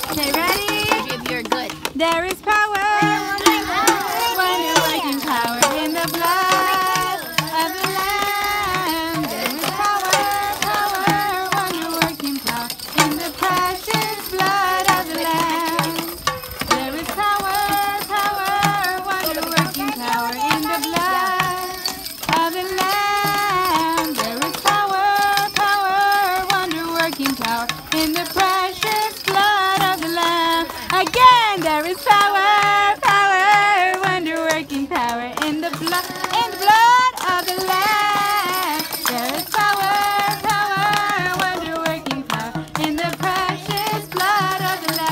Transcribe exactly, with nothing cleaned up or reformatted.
Okay, ready? If you're good. There is power, wonder-working power in the blood of the Lamb. There is power, power, wonder-working power in the precious blood of the Lamb. There is power, power, wonder-working power in the blood of the Lamb. There is power, power, wonder-working power in the precious blood of the Lamb. Again, there is power, power, wonder-working power in the blood, in the blood of the Lamb. There is power, power, wonder-working power in the precious blood of the Lamb.